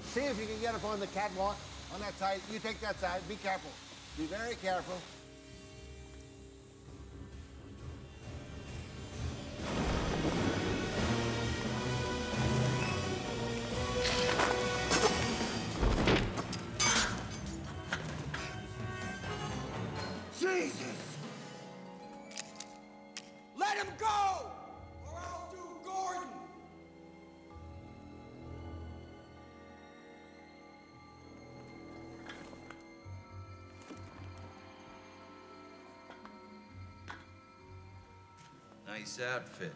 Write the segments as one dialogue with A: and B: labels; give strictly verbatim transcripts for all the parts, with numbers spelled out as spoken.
A: See if you can get up on the catwalk on that side. You take that side. Be careful. Be very careful. Jesus! Let him go! Or I'll do Gordon!
B: Nice outfit.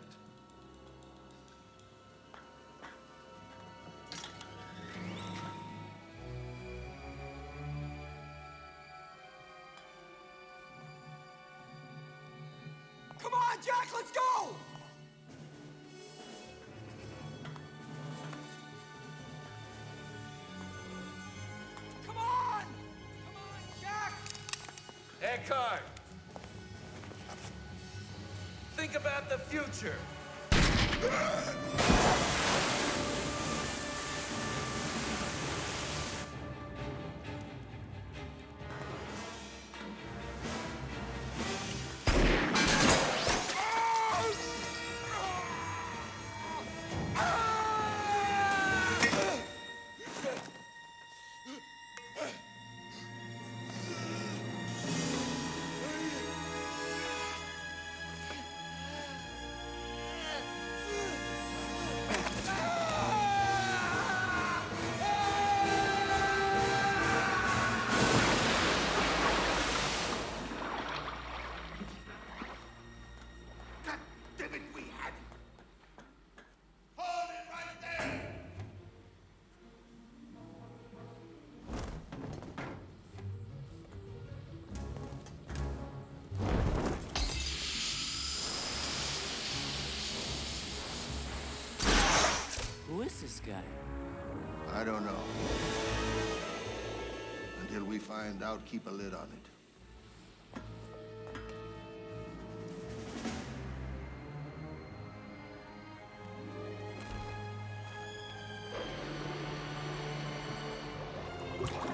A: Come on, Jack, let's go! Come on! Come on, Jack!
B: Eckhart! Think about the future.
C: Who is this guy?
D: I don't know. Until we find out, keep a lid on it.
A: Come